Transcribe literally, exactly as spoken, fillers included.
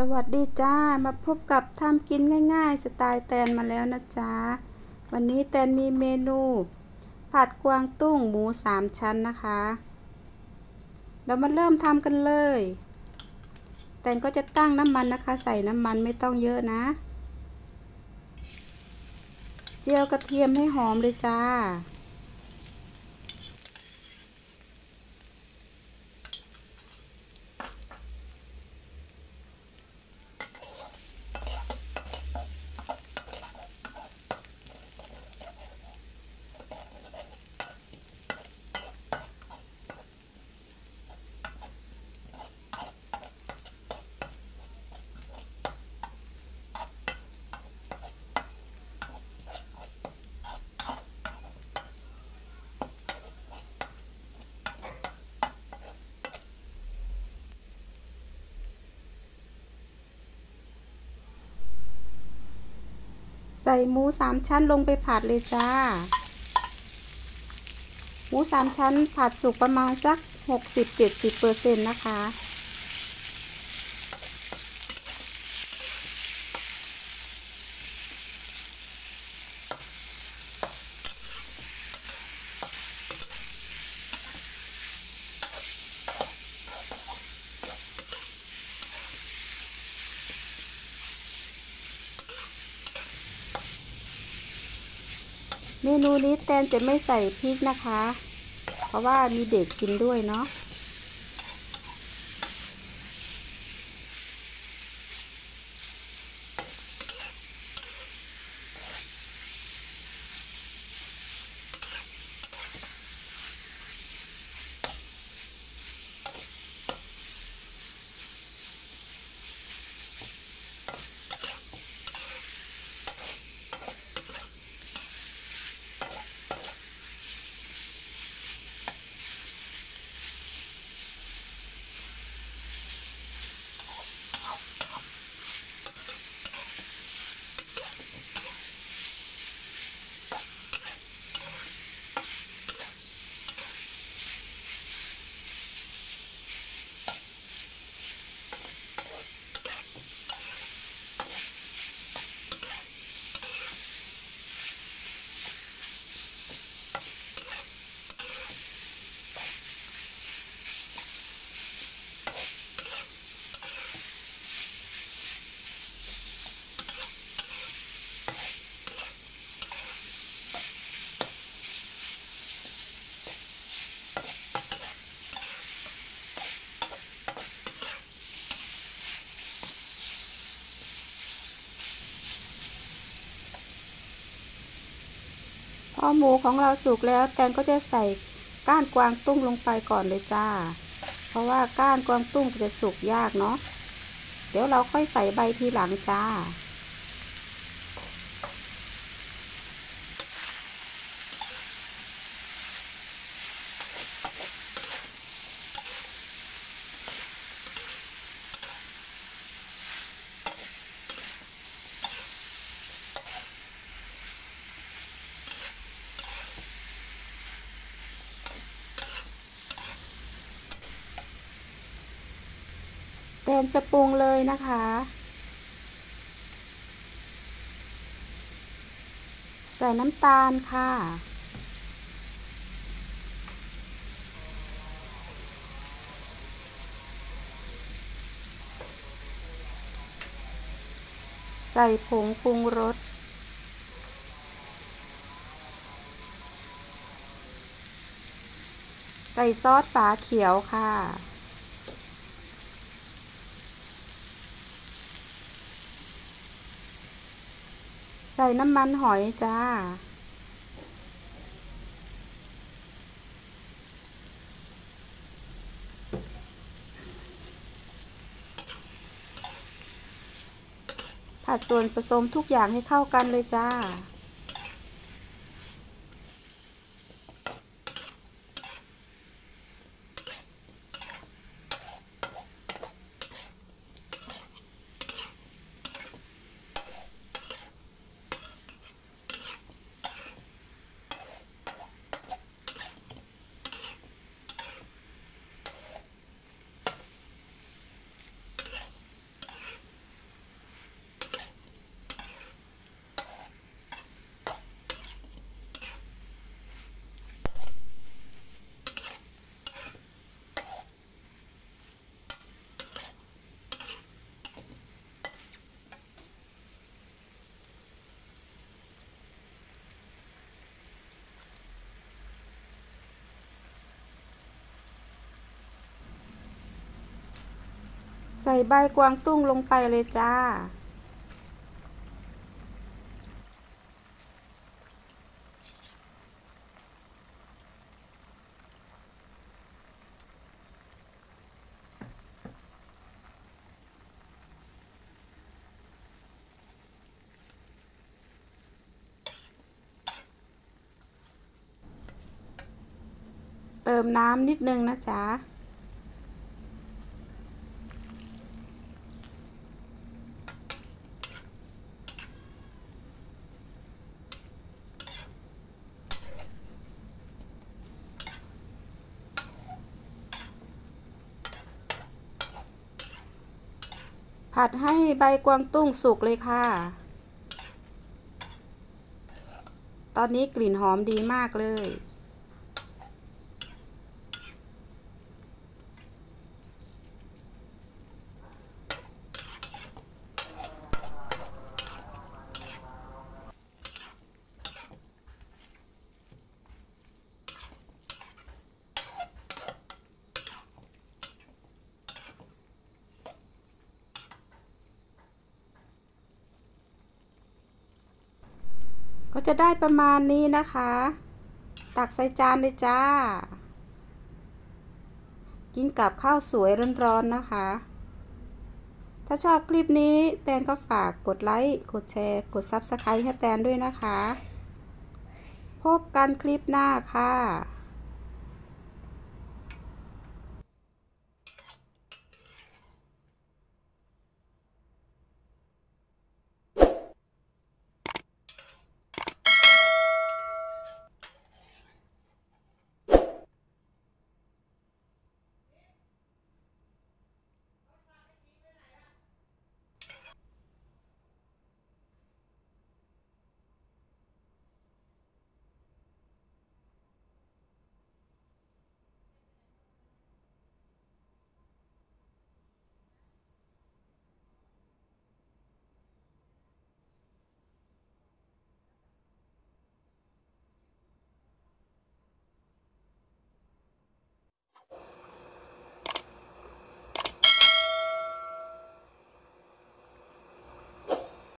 วัสดีจ้ามาพบกับทำกินง่ายๆสไตล์แตนมาแล้วนะจ๊ะวันนี้แตนมีเมนูผัดกวางตุ้งหมูสามชั้นนะคะเรามาเริ่มทำกันเลยแตนก็จะตั้งน้ำมันนะคะใส่น้ำมันไม่ต้องเยอะนะเจียวกระเทียมให้หอมเลยจ้าใส่หมูสามชั้นลงไปผัดเลยจ้าหมูสามชั้นผัดสุกประมาณสัก หกสิบถึงเจ็ดสิบเปอร์เซ็นต์ นะคะเมนูนี้แตนจะไม่ใส่พริกนะคะเพราะว่ามีเด็กกินด้วยเนาะพอหมูของเราสุกแล้วแตนก็จะใส่ก้านกวางตุ้งลงไปก่อนเลยจ้าเพราะว่าก้านกวางตุ้งจะสุกยากเนาะเดี๋ยวเราค่อยใส่ใบทีหลังจ้าแตนจะปรุงเลยนะคะใส่น้ำตาลค่ะใส่ผงปรุงรสใส่ซอสฝาเขียวค่ะใส่น้ำมันหอยจ้าผัดส่วนผสมทุกอย่างให้เข้ากันเลยจ้าใส่ใบกวางตุ้งลงไปเลยจ้าเติมน้ำนิดนึงนะจ๊ะผัดให้ใบกวางตุ้งสุกเลยค่ะตอนนี้กลิ่นหอมดีมากเลยก็จะได้ประมาณนี้นะคะตักใส่จานเลยจ้ากินกับข้าวสวยร้อนๆนะคะถ้าชอบคลิปนี้แตนก็ฝากกดไลค์กดแชร์กดซับสไครบ์ให้แตนด้วยนะคะพบกันคลิปหน้าค่ะ